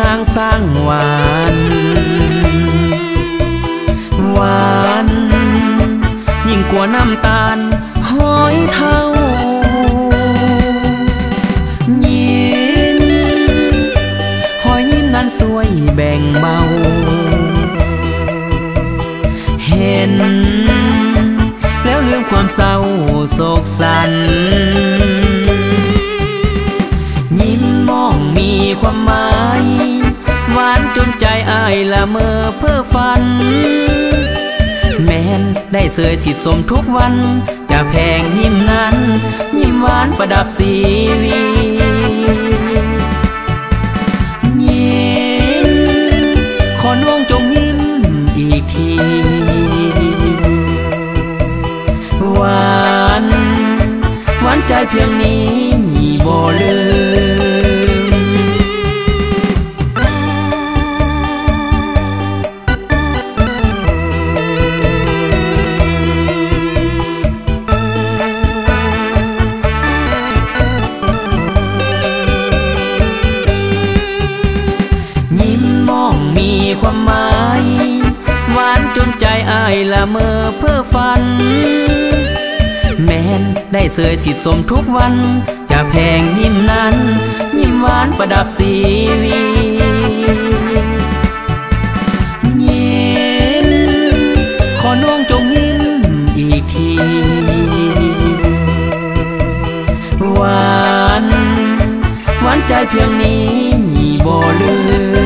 างสร้างหวานหวานยิ่งกว่าน้ำตาลห้อยเท่ายิ้มหอยยิ้มนั้นสวยแบ่งเบาเห็นแล้วลืมความเศร้าโศกสันยิ้มมองมีความหมายหวานจนใจอ้ายละเมอเพ้อฝันแม้นได้เสยสิทธิ์สมทุกวันจะแพงยิ้มนั้นยิ้มหวานประดับสีวียิ้มขอน้องจงยิ้มอีกทีหวานหวานใจเพียงนี้บ่ลืมยิ้มมองมีความหมายหวานจนใจอ้ายละเมอเพ้อฝันแม้นได้เสยสิทธิ์สมทุกวันจะแพงยิ้มนั้นยิ้มหวานประดับสีวียิ้มขอน้องจงยิ้มอีกทีหวานหวานใจเพียงนี้บ่ลืม